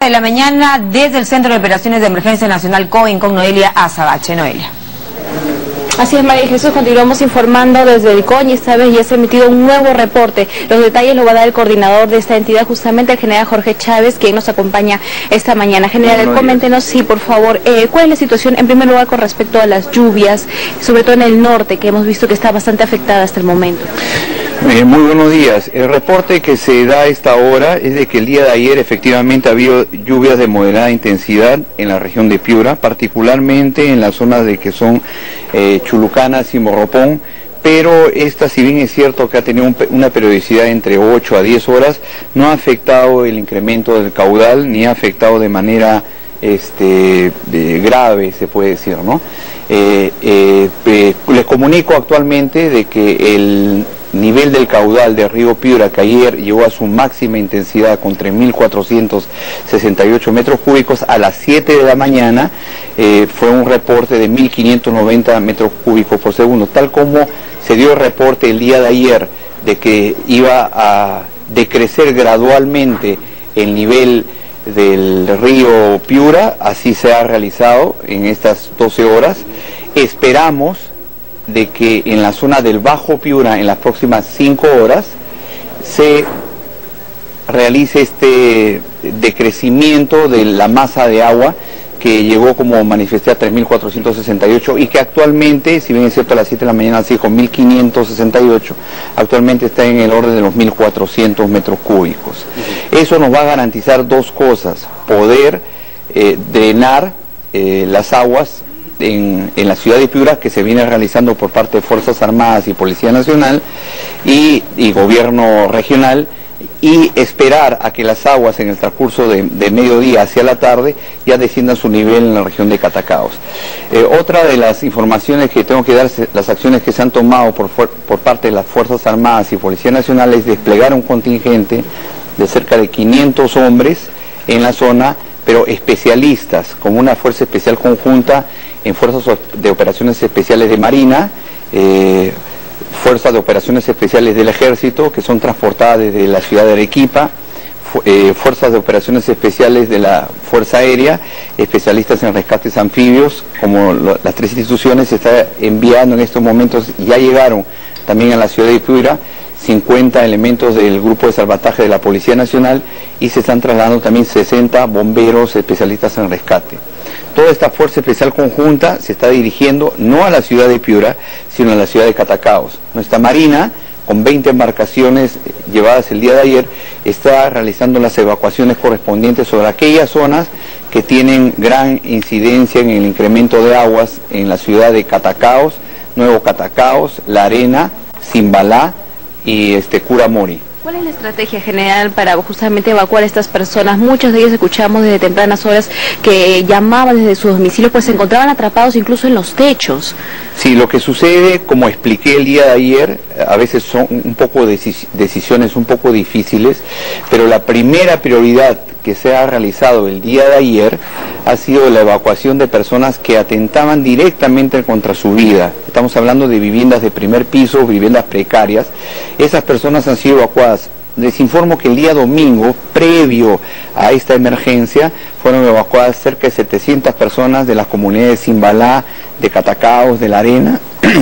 De la mañana desde el Centro de Operaciones de Emergencia Nacional COIN con Noelia Azabache. Noelia. Así es, María Jesús, continuamos informando desde el COIN y esta vez ya se ha emitido un nuevo reporte. Los detalles lo va a dar el coordinador de esta entidad, justamente el general Jorge Chávez, quien nos acompaña esta mañana. General, coméntenos, sí, por favor, ¿cuál es la situación en primer lugar con respecto a las lluvias, sobre todo en el norte, que hemos visto que está bastante afectada hasta el momento? Muy buenos días. El reporte que se da a esta hora es de que el día de ayer efectivamente ha habido lluvias de moderada intensidad en la región de Piura, particularmente en las zonas de que son Chulucanas y Morropón, pero esta, si bien es cierto que ha tenido una periodicidad entre 8 a 10 horas, no ha afectado el incremento del caudal, ni ha afectado de manera grave, se puede decir, ¿no? Les comunico actualmente de que el nivel del caudal del río Piura, que ayer llegó a su máxima intensidad con 3.468 metros cúbicos a las 7 de la mañana, fue un reporte de 1.590 metros cúbicos por segundo, tal como se dio el reporte el día de ayer de que iba a decrecer gradualmente el nivel del río Piura. Así se ha realizado en estas 12 horas. Esperamos de que en la zona del Bajo Piura en las próximas 5 horas se realice este decrecimiento de la masa de agua que llegó, como manifesté, a 3.468 y que actualmente, si bien es cierto a las 7 de la mañana así con 1.568, actualmente está en el orden de los 1.400 metros cúbicos. Eso nos va a garantizar dos cosas: poder drenar las aguas en la ciudad de Piura, que se viene realizando por parte de Fuerzas Armadas y Policía Nacional y Gobierno Regional, y esperar a que las aguas en el transcurso de mediodía hacia la tarde ya desciendan su nivel en la región de Catacaos. Otra de las informaciones que tengo que dar, las acciones que se han tomado por parte de las Fuerzas Armadas y Policía Nacional, es desplegar un contingente de cerca de 500 hombres en la zona, pero especialistas, como una fuerza especial conjunta en fuerzas de operaciones especiales de Marina, fuerzas de operaciones especiales del Ejército, que son transportadas desde la ciudad de Arequipa, fuerzas de operaciones especiales de la Fuerza Aérea, especialistas en rescates anfibios, como las tres instituciones. Se está enviando en estos momentos, ya llegaron también a la ciudad de Piura 50 elementos del grupo de salvataje de la Policía Nacional, y se están trasladando también 60 bomberos especialistas en rescate. Toda esta fuerza especial conjunta se está dirigiendo no a la ciudad de Piura, sino a la ciudad de Catacaos. Nuestra Marina, con 20 embarcaciones llevadas el día de ayer, está realizando las evacuaciones correspondientes sobre aquellas zonas que tienen gran incidencia en el incremento de aguas en la ciudad de Catacaos, Nuevo Catacaos, La Arena, Zimbalá y Curamori. ¿Cuál es la estrategia general para justamente evacuar a estas personas? Muchos de ellos escuchamos desde tempranas horas que llamaban desde sus domicilios, pues se encontraban atrapados incluso en los techos. Sí, lo que sucede, como expliqué el día de ayer, a veces son un poco decisiones un poco difíciles, pero la primera prioridad que se ha realizado el día de ayer ha sido la evacuación de personas que atentaban directamente contra su vida. Estamos hablando de viviendas de primer piso, viviendas precarias. Esas personas han sido evacuadas. Les informo que el día domingo, previo a esta emergencia, fueron evacuadas cerca de 700 personas de las comunidades de Zimbalá, de Catacaos, de La Arena,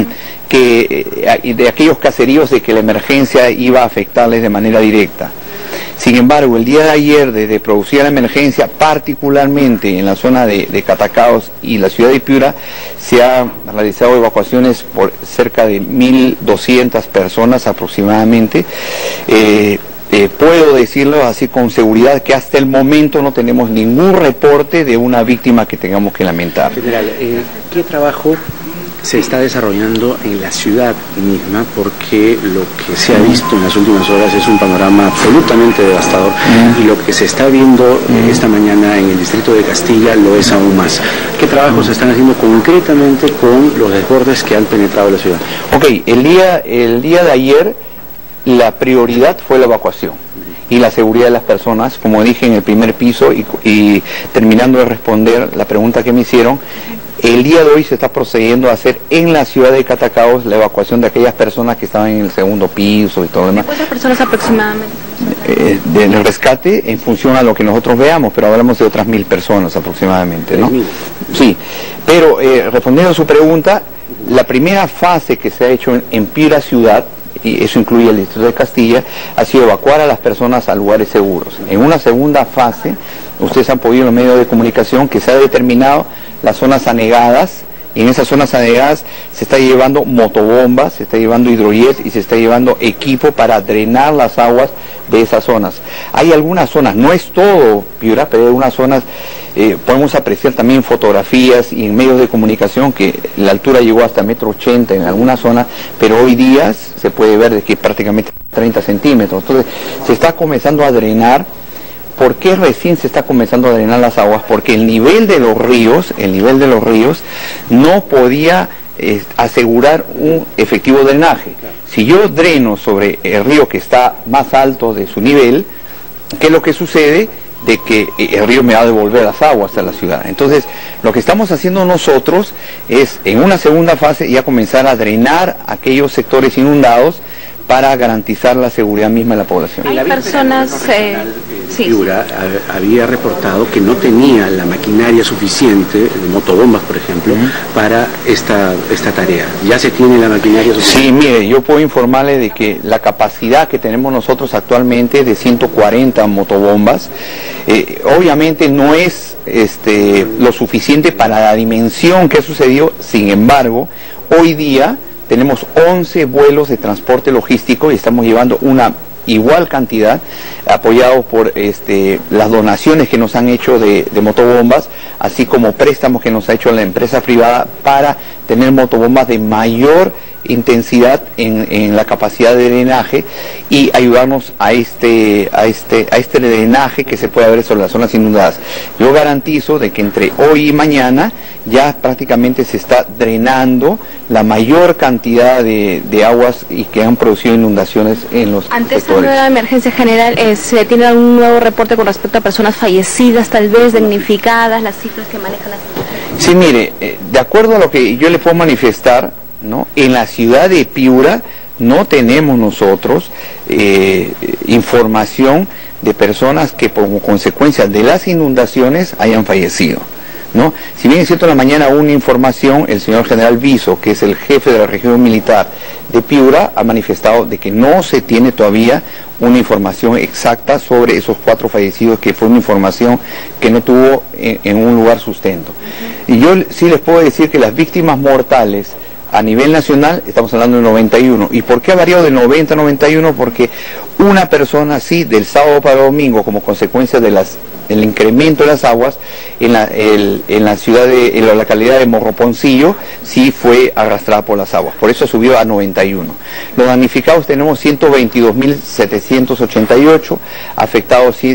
de aquellos caseríos de que la emergencia iba a afectarles de manera directa. Sin embargo, el día de ayer, desde producida la emergencia, particularmente en la zona de Catacaos y la ciudad de Piura, se han realizado evacuaciones por cerca de 1.200 personas aproximadamente. Puedo decirlo así con seguridad que hasta el momento no tenemos ningún reporte de una víctima que tengamos que lamentar. General, ¿qué trabajo se está desarrollando en la ciudad misma? Porque lo que se ha visto en las últimas horas es un panorama absolutamente devastador, y lo que se está viendo esta mañana en el distrito de Castilla lo es aún más. ¿Qué trabajos se están haciendo concretamente con los desbordes que han penetrado la ciudad? Ok, el día de ayer la prioridad fue la evacuación y la seguridad de las personas, como dije en el primer piso, y terminando de responder la pregunta que me hicieron. El día de hoy se está procediendo a hacer en la ciudad de Catacaos la evacuación de aquellas personas que estaban en el segundo piso y todo lo demás. ¿Cuántas personas aproximadamente? del rescate en función a lo que nosotros veamos, pero hablamos de otras 1000 personas aproximadamente, ¿no? Sí, pero respondiendo a su pregunta, la primera fase que se ha hecho en Piura ciudad, y eso incluye el distrito de Castilla, ha sido evacuar a las personas a lugares seguros. En una segunda fase, ustedes han podido en los medios de comunicación que se ha determinado las zonas anegadas, y en esas zonas anegadas se está llevando motobombas, se está llevando hidrojet y se está llevando equipo para drenar las aguas de esas zonas. Hay algunas zonas, no es todo Piura, pero hay algunas zonas, podemos apreciar también fotografías y en medios de comunicación que la altura llegó hasta 1,80 m en algunas zonas, pero hoy día se puede ver de que prácticamente 30 centímetros. Entonces se está comenzando a drenar. ¿Por qué recién se está comenzando a drenar las aguas? Porque el nivel de los ríos no podía asegurar un efectivo drenaje. Si yo dreno sobre el río que está más alto de su nivel, ¿qué es lo que sucede? De que el río me va a devolver las aguas a la ciudad. Entonces, lo que estamos haciendo nosotros es, en una segunda fase, ya comenzar a drenar aquellos sectores inundados para garantizar la seguridad misma de la población. Hay personas... Piura había reportado que no tenía la maquinaria suficiente, de motobombas por ejemplo, para esta tarea. ¿Ya se tiene la maquinaria suficiente? Sí, mire, yo puedo informarle de que la capacidad que tenemos nosotros actualmente es de 140 motobombas. Obviamente no es lo suficiente para la dimensión que ha sucedido, sin embargo, hoy día tenemos 11 vuelos de transporte logístico y estamos llevando una igual cantidad, apoyados por las donaciones que nos han hecho de motobombas, así como préstamos que nos ha hecho la empresa privada para tener motobombas de mayor intensidad en la capacidad de drenaje y ayudarnos a este drenaje que se puede ver sobre las zonas inundadas. Yo garantizo de que entre hoy y mañana ya prácticamente se está drenando la mayor cantidad de aguas y que han producido inundaciones en los Ante sectores. esta nueva emergencia general, ¿se tiene algún nuevo reporte con respecto a personas fallecidas, tal vez damnificadas, las cifras que manejan las... Sí, mire, de acuerdo a lo que yo le puedo manifestar, ¿no? En la ciudad de Piura no tenemos nosotros información de personas que como consecuencia de las inundaciones hayan fallecido, ¿no? Si bien es cierto, en la mañana hubo una información, el señor general Viso, que es el jefe de la región militar de Piura, ha manifestado de que no se tiene todavía una información exacta sobre esos 4 fallecidos, que fue una información que no tuvo en un lugar sustento. Y yo sí les puedo decir que las víctimas mortales a nivel nacional, estamos hablando de 91. ¿Y por qué ha variado de 90 a 91? Porque una persona, sí, del sábado para el domingo, como consecuencia de el incremento de las aguas, en la localidad de Morroponcillo, sí fue arrastrada por las aguas. Por eso subió a 91. Los damnificados tenemos 122.788, afectados sí,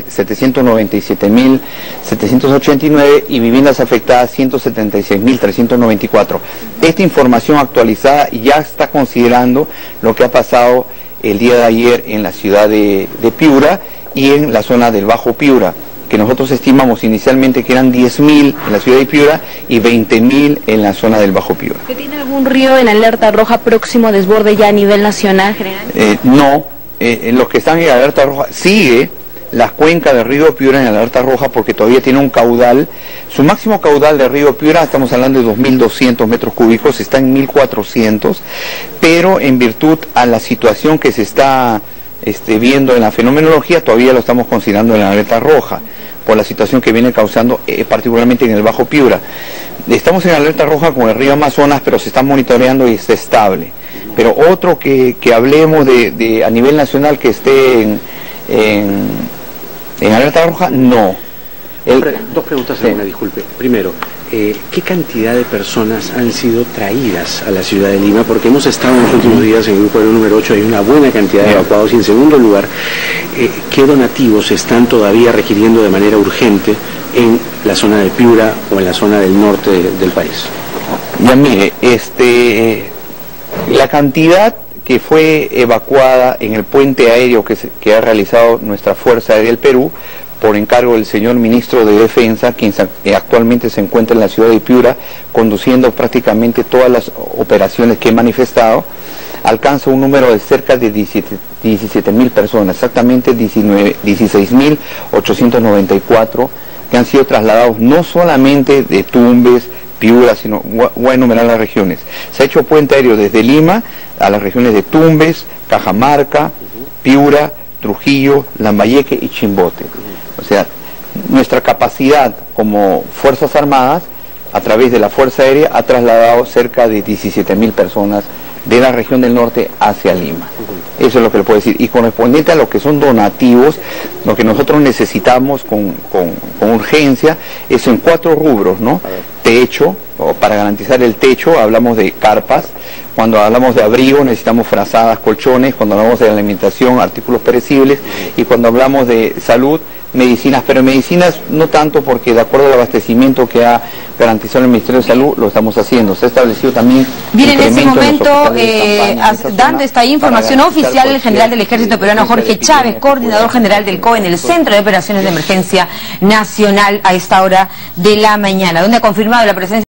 797.789 y viviendas afectadas 176.394. Esta información actualizada ya está considerando lo que ha pasado el día de ayer en la ciudad de Piura y en la zona del Bajo Piura, que nosotros estimamos inicialmente que eran 10.000 en la ciudad de Piura y 20.000 en la zona del Bajo Piura. ¿Tiene algún río en alerta roja próximo a desborde ya a nivel nacional, general? No, los que están en alerta roja sigue la cuenca del río Piura en alerta roja porque todavía tiene un caudal, su máximo caudal del río Piura, estamos hablando de 2.200 metros cúbicos, está en 1.400, pero en virtud a la situación que se está viendo en la fenomenología, todavía lo estamos considerando en la alerta roja, por la situación que viene causando particularmente en el Bajo Piura. Estamos en alerta roja con el río Amazonas, pero se está monitoreando y está estable. Pero otro que hablemos de a nivel nacional que esté en alerta roja, no. Dos preguntas, sí. Una, disculpe. Primero, ¿qué cantidad de personas han sido traídas a la ciudad de Lima? Porque hemos estado en los últimos días en el grupo número 8, hay una buena cantidad de evacuados. Y en segundo lugar, ¿qué donativos se están todavía requiriendo de manera urgente en la zona de Piura o en la zona del norte del país? Ya mire, la cantidad que fue evacuada en el puente aéreo que ha realizado nuestra Fuerza Aérea del Perú, por encargo del señor ministro de Defensa, quien actualmente se encuentra en la ciudad de Piura, conduciendo prácticamente todas las operaciones que he manifestado, alcanza un número de cerca de 17.000 personas, exactamente 16.894 que han sido trasladados no solamente de Tumbes, Piura, sino voy a enumerar las regiones. Se ha hecho puente aéreo desde Lima a las regiones de Tumbes, Cajamarca, Piura, Trujillo, Lambayeque y Chimbote. O sea, nuestra capacidad como Fuerzas Armadas, a través de la Fuerza Aérea, ha trasladado cerca de 17.000 personas de la región del norte hacia Lima. Eso es lo que le puedo decir. Y correspondiente a lo que son donativos, lo que nosotros necesitamos con urgencia es en 4 rubros, ¿no? Techo, o para garantizar el techo, hablamos de carpas. Cuando hablamos de abrigo necesitamos frazadas, colchones. Cuando hablamos de alimentación, artículos perecibles. Y cuando hablamos de salud, medicinas, pero medicinas no tanto, porque de acuerdo al abastecimiento que ha garantizado el Ministerio de Salud, lo estamos haciendo. Se ha establecido también... Bien, en ese momento, dando esta información oficial, el general del Ejército Peruano, Jorge Chávez, coordinador general del COE en el Centro de Operaciones de Emergencia Nacional a esta hora de la mañana, donde ha confirmado la presencia